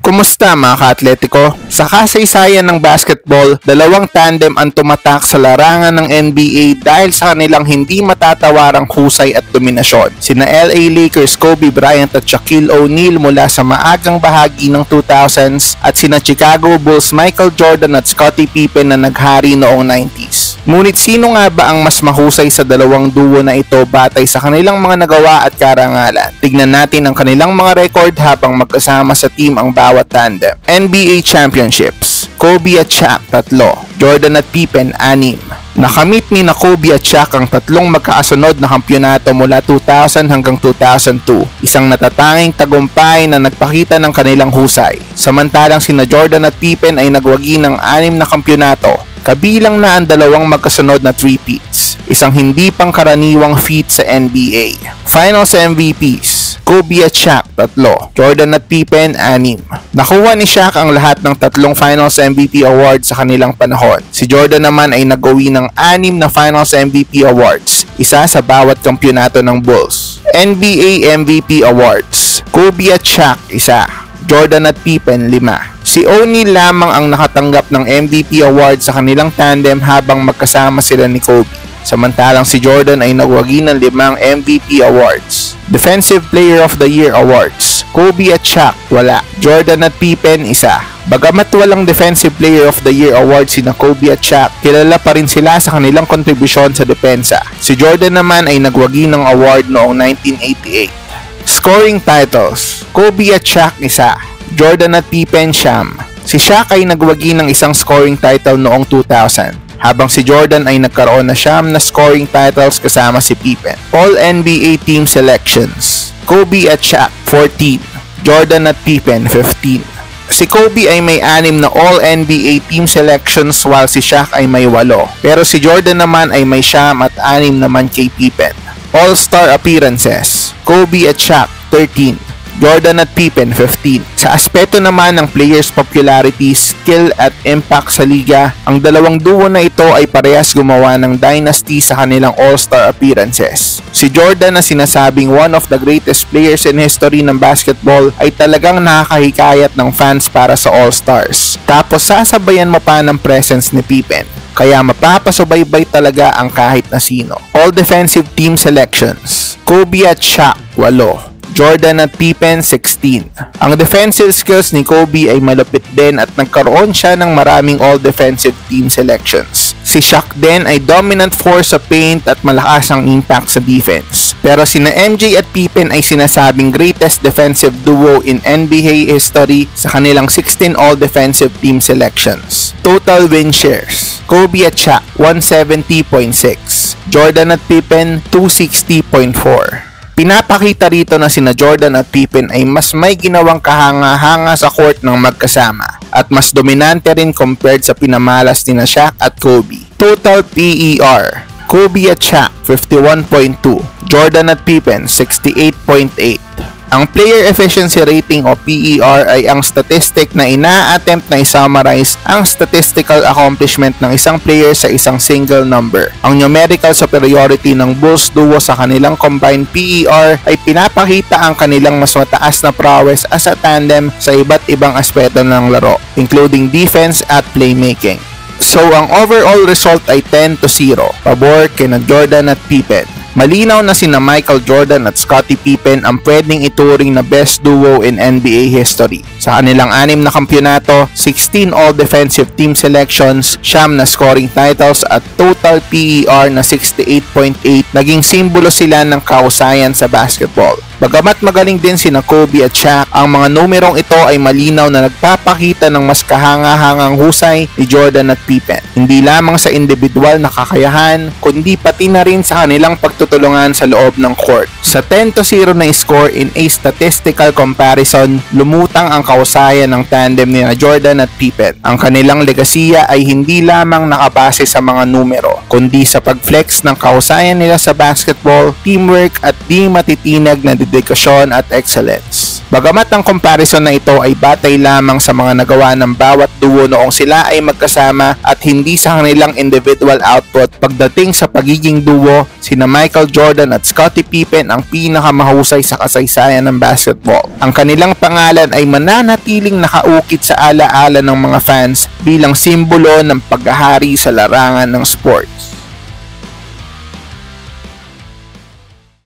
Kumusta mga ka-atletiko? Sa kasaysayan ng basketball, dalawang tandem ang tumatak sa larangan ng NBA dahil sa kanilang hindi matatawarang husay at dominasyon. Sina LA Lakers Kobe Bryant at Shaquille O'Neal mula sa maagang bahagi ng 2000s at sina Chicago Bulls Michael Jordan at Scottie Pippen na naghari noong 90s. Ngunit sino nga ba ang mas mahusay sa dalawang duo na ito batay sa kanilang mga nagawa at karangalan? Tignan natin ang kanilang mga record habang magkasama sa team ang bawat tandem. NBA Championships: Kobe at Shaq 3, Jordan at Pippen 6. Nakamit ni na Kobe at Shaq ang tatlong magkaasunod na kampyonato mula 2000 hanggang 2002, isang natatanging tagumpay na nagpakita ng kanilang husay. Samantalang sina Jordan at Pippen ay nagwagi ng 6 na kampyonato, kabilang na ang dalawang magkasunod na three-peats, isang hindi pangkaraniwang feat sa NBA. Finals MVPs: Kobe at Shaq 3, Jordan at Pippen 6. Nakuha ni Shaq ang lahat ng tatlong Finals MVP awards sa kanilang panahon. Si Jordan naman ay nagawi ng 6 na Finals MVP awards, isa sa bawat kampyonato ng Bulls. NBA MVP awards: Kobe at Shaq 1, Jordan at Pippen 5. Si O'Neal lamang ang nakatanggap ng MVP award sa kanilang tandem habang magkasama sila ni Kobe. Samantalang si Jordan ay nagwagi ng 5 MVP awards. Defensive Player of the Year awards: Kobe at Shaq wala, Jordan at Pippen 1. Bagamat walang Defensive Player of the Year award sina Kobe at Shaq, kilala pa rin sila sa kanilang kontribusyon sa depensa. Si Jordan naman ay nagwagi ng award noong 1988. Scoring titles: Kobe at Shaq 1, Jordan at Pippen 9. Si Shaq ay nagwagi ng isang scoring title noong 2000, habang si Jordan ay nagkaroon na 9 na scoring titles kasama si Pippen. All-NBA Team Selections: Kobe at Shaq 14, Jordan at Pippen 15. Si Kobe ay may 6 na All-NBA Team Selections while si Shaq ay may 8, pero si Jordan naman ay may 9 at 6 naman kay Pippen. All-Star Appearances: Kobe at Shaq 13, Jordan at Pippen 15. Sa aspeto naman ng players' popularity, skill at impact sa liga, ang dalawang duo na ito ay parehas gumawa ng dynasty sa kanilang all-star appearances. Si Jordan na sinasabing one of the greatest players in history ng basketball ay talagang nakakahikayat ng fans para sa all-stars. Tapos sasabayan mo pa ng presence ni Pippen, kaya mapapasubaybay talaga ang kahit na sino. All Defensive Team Selections: Kobe at Shaq 8, Jordan at Pippen 16. Ang defensive skills ni Kobe ay malupit din at nagkaroon siya ng maraming all-defensive team selections. Si Shaq din ay dominant force sa paint at malakas ang impact sa defense. Pero sina MJ at Pippen ay sinasabing greatest defensive duo in NBA history sa kanilang 16 all-defensive team selections. Total win shares: Kobe at Shaq 170.6, Jordan at Pippen 260.4. Pinapakita rito na sina Jordan at Pippen ay mas may ginawang kahanga-hanga sa court ng magkasama at mas dominante rin compared sa pinamalas ni na Shaq at Kobe. Total PER: Kobe at Shaq 51.2, Jordan at Pippen 68.8. Ang Player Efficiency Rating o PER ay ang statistic na ina-attempt na i-summarize ang statistical accomplishment ng isang player sa isang single number. Ang numerical superiority ng Bulls duo sa kanilang combined PER ay pinapakita ang kanilang mas mataas na prowess as a tandem sa iba't ibang aspeto ng laro, including defense at playmaking. So ang overall result ay 10-0, pabor kina Jordan at Pippen. Malinaw na sina Michael Jordan at Scottie Pippen ang pwedeng ituring na best duo in NBA history. Sa kanilang 6 na kampyonato, 16 all-defensive team selections, 9 na scoring titles at total PER na 68.8, naging simbolo sila ng kahusayan sa basketball. Bagamat magaling din sina Kobe at Shaq, ang mga numerong ito ay malinaw na nagpapakita ng mas kahanga-hangang husay ni Jordan at Pippen. Hindi lamang sa individual na kakayahan, kundi pati na rin sa kanilang pagtutulungan sa loob ng court. Sa 10-0 na score in a statistical comparison, lumutang ang kahusayan ng tandem ni Jordan at Pippen. Ang kanilang legasiya ay hindi lamang nakabase sa mga numero, kundi sa pag-flex ng kahusayan nila sa basketball, teamwork at di matitinag na dedikasyon at excellence. Bagamat ang comparison na ito ay batay lamang sa mga nagawa ng bawat duo noong sila ay magkasama at hindi sa kanilang individual output, pagdating sa pagiging duo, sina Michael Jordan at Scottie Pippen ang pinakamahusay sa kasaysayan ng basketball. Ang kanilang pangalan ay mananatiling nakaukit sa alaala ng mga fans bilang simbolo ng paghahari sa larangan ng sports.